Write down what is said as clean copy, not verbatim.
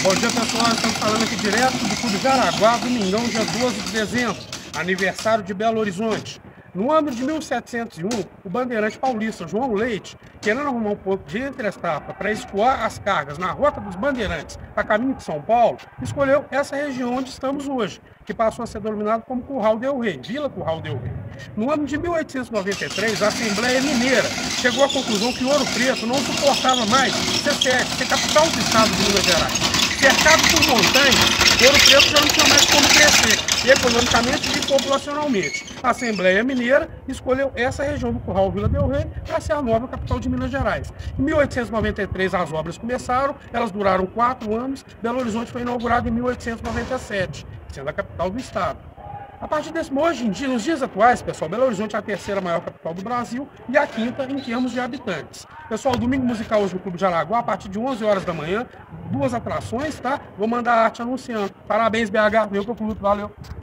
Bom dia, pessoal. Estamos falando aqui direto do Clube Jaraguá, domingão, dia 12 de dezembro, aniversário de Belo Horizonte. No ano de 1701, o bandeirante paulista João Leite, querendo arrumar um ponto de entre-etapa para escoar as cargas na Rota dos Bandeirantes a caminho de São Paulo, escolheu essa região onde estamos hoje, que passou a ser denominado como Curral del Rei, Vila Curral del Rei. No ano de 1893, a Assembleia Mineira chegou à conclusão que Ouro Preto não suportava mais ser capital do estado de Minas Gerais. Cercado por montanhas, Ouro Preto já não tinha mais como crescer, economicamente e populacionalmente. A Assembleia Mineira escolheu essa região do Curral Vila del Rei para ser a nova capital de Minas Gerais. Em 1893 as obras começaram, elas duraram 4 anos, Belo Horizonte foi inaugurado em 1897, sendo a capital do estado. A partir desse hoje em dia, nos dias atuais, pessoal, Belo Horizonte é a terceira maior capital do Brasil e a quinta em termos de habitantes. Pessoal, domingo musical hoje no Clube Jaraguá, a partir de 11 horas da manhã, 2 atrações, tá? Vou mandar a arte anunciando. Parabéns, BH, meu pro clube, valeu!